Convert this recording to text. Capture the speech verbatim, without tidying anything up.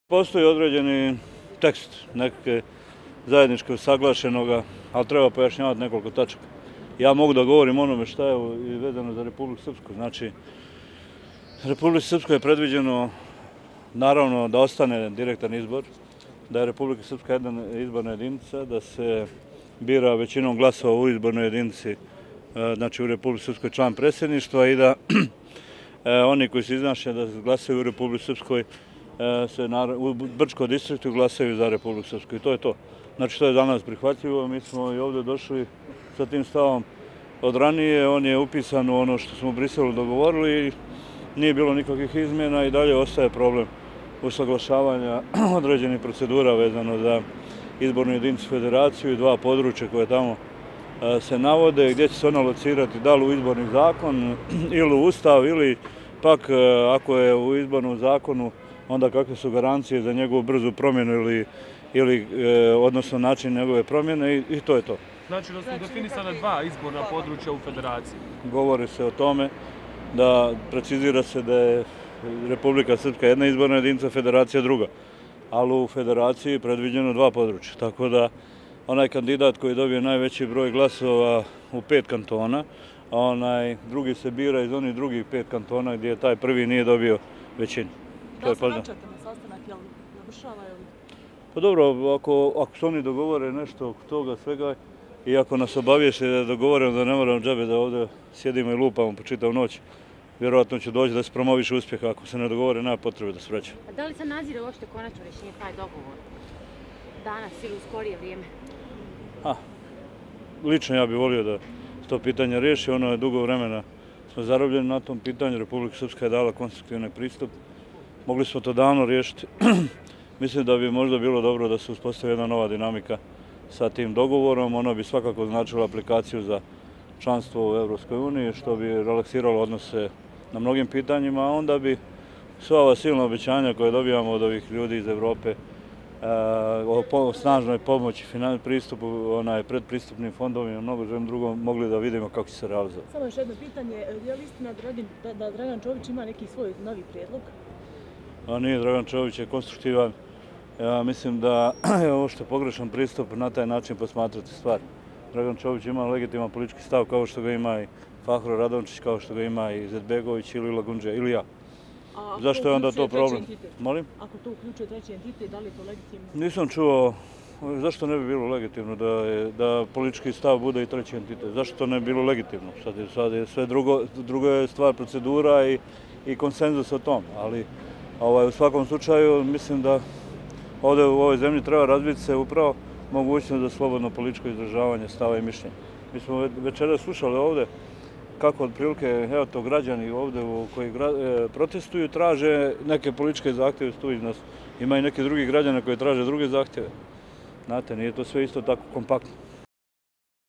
Postoji određeni tekst neke zajedničke usaglašenoga, ali treba pojašnjavati nekoliko tačaka. Ja mogu da govorim onome šta je vezano za Republiku Srpsku. Znači, Republici Srpskoj je predviđeno, naravno, da ostane direktan izbor, da je Republika Srpska jedna izborna jedinica, da se bira većinom glasova u izbornoj jedinici, znači u Republici Srpskoj član predsjedništva i da oni koji se iznaše da glasaju u Republici Srpskoj se u Brčkom distriktu glasaju za Republiku Srpsku i to je to. Znači, to je za nas prihvatljivo. Mi smo i ovdje došli sa tim stavom od ranije. On je upisan u ono što smo u Briselu dogovorili i nije bilo nikakvih izmjena i dalje ostaje problem usaglašavanja određenih procedura vezano za izbornu jedinicu federaciju i dva područja koje tamo se navode, gdje će se ono locirati, da li u izborni zakon ili u ustav, ili pak ako je u izbornom zakonu, onda kakve su garancije za njegovu brzu promjenu ili, ili odnosno način njegove promjene i, i to je to. Znači da su definisane dva izborna područja u federaciji? Govori se o tome da precizira se da je Republika Srpska jedna izborna jedinica, federacija druga. Ali u federaciji je predviđeno dva područja. Tako da onaj kandidat koji dobije najveći broj glasova u pet kantona, a onaj drugi se bira iz onih drugih pet kantona gdje taj prvi nije dobio većinu. Da li se vraćate na sastanak, jel završava ili? Pa dobro, ako, ako su oni dogovore nešto oko toga svega i ako nas obavijeste da dogovorimo da ne moramo džabe da ovdje sjedimo i lupamo po čitavu noć, vjerojatno će doći da se promoviše uspjeh. Ako se ne dogovore, nema potrebe da se vraća. A da li se nazire uopšte konačno rješenje taj dogovor danas ili u skorije vrijeme? A, lično ja bih volio da to pitanje riješi. Ono je dugo vremena smo zarobljeni na tom pitanju. Republika Srpska je dala konstruktivni pristup. Mogli smo to davno riješiti. Mislim da bi možda bilo dobro da se uspostavi jedna nova dinamika sa tim dogovorom. Ono bi svakako značilo aplikaciju za članstvo u Evropskoj uniji, što bi relaksiralo odnose na mnogim pitanjima, a onda bi sva ova silna obećanja koje dobijamo od ovih ljudi iz Evrope o snažnoj pomoći, pristupu, onaj predpristupnim fondovima i mnogo želim drugom, mogli da vidimo kako će se realizovati. Samo još jedno pitanje, je li istina da Dragan Čović ima neki svoj novi prijedlog? A nije, Dragan Čović je konstruktivan. Ja mislim da je ovo što je pogrešan pristup na taj način posmatrati stvar. Dragan Čović ima legitiman politički stav kao što ga ima i Fahro Radončić, kao što ga ima i Izetbegović ili Lagundžija ili ja. Zašto je onda to problem? Molim? Ako to uključuje treći entitet, da li je to legitimno? Nisam čuo, zašto ne bi bilo legitimno da, je, da politički stav bude i treći entitet? Zašto to ne bi bilo legitimno? Sad je, sad je sve drugo, drugo je stvar procedura i, i konsenzus o tom, ali ovaj, u svakom slučaju mislim da ovdje u ovoj zemlji treba razviti se upravo mogućnost za slobodno političko izražavanje stava i mišljenja. Mi smo večera slušali ovdje kako otprilike, evo to građani ovdje koji protestuju traže neke političke zahtjeve tu iz nas. Ima i neki drugi građani koji traže druge zahtjeve. Znate, nije to sve isto tako kompaktno.